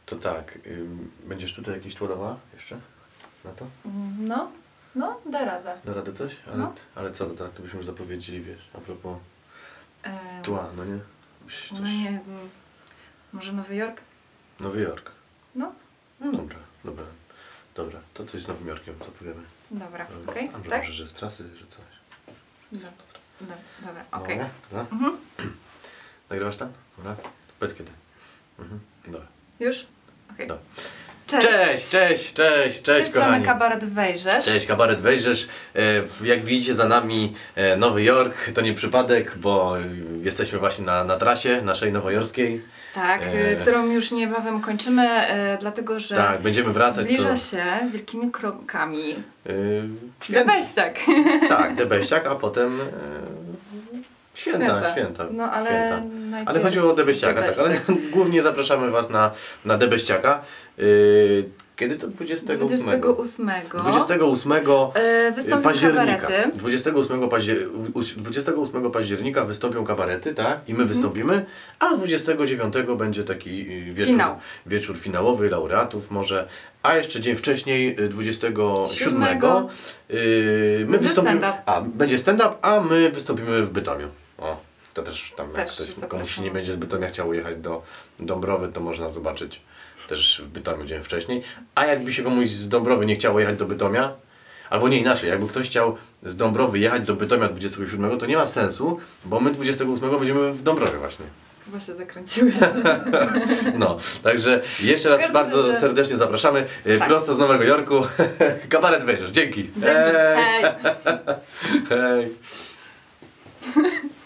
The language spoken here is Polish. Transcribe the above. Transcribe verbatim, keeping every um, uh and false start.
To tak, ym, będziesz tutaj jakieś tło dawała jeszcze na to? No, no, da radę. Da radę coś? Ale, No. ale co, to tak, to byśmy już zapowiedzieli, wiesz, a propos Ehm, tła, no nie? Byś no coś... nie wiem, może Nowy Jork? Nowy Jork. No. No dobra, dobra, dobra, to coś z Nowym Jorkiem zapowiemy. Dobra, No, okej, a tak? może, że z trasy, że coś. Dobra, dobra, dobra, No, okej. nie? No. Mhm. Nagrywasz tam? Dobra. Powiedz kiedy. Mhm. Dobra. Już? Okej. Dobra. Cześć. Cześć, cześć, cześć, Z cześć tej strony kochani. Kabaret Wejrzesz. Cześć, Kabaret Wejrzesz. E, Jak widzicie za nami e, Nowy Jork, to nie przypadek, bo e, jesteśmy właśnie na, na trasie naszej nowojorskiej. Tak, E, którą już niebawem kończymy, e, dlatego że Tak, będziemy wracać zbliża do... się wielkimi krokami E, Debeściak. Tak, Debeściak, a potem... E, Święta, święta, święta. No ale święta. najpierw Ale chodzi o Debeściaka, tak, ale głównie zapraszamy Was na, na Debeściaka. Yy, kiedy to? dwudziestego ósmego. dwudziestego ósmego. dwudziestego ósmego Yy, wystąpią października. kabarety. dwudziestego ósmego, paździer... dwudziestego ósmego października wystąpią kabarety, tak? I my wystąpimy, a dwudziestego dziewiątego będzie taki wieczór, Finał. wieczór finałowy, laureatów może. A jeszcze dzień wcześniej, dwudziestego siódmego, yy, my Będzie wystąpimy. stand-up. A, będzie stand-up, a my wystąpimy w Bytomiu. O, to też tam, jak Też ktoś zapraszam. komuś nie będzie z Bytomia chciał jechać do Dąbrowy, to można zobaczyć też w Bytomiu dzień wcześniej. A jakby się komuś z Dąbrowy nie chciało jechać do Bytomia, albo nie inaczej, jakby ktoś chciał z Dąbrowy jechać do Bytomia dwudziestego siódmego, to nie ma sensu, bo my dwudziestego ósmego będziemy w Dąbrowie właśnie. Chyba się zakręciłeś. No, także jeszcze raz każdym bardzo razie- serdecznie zapraszamy, tak. Prosto z Nowego Jorku. Kabaret Wejrzesz, dzięki. Dzięki. Hej. Hej.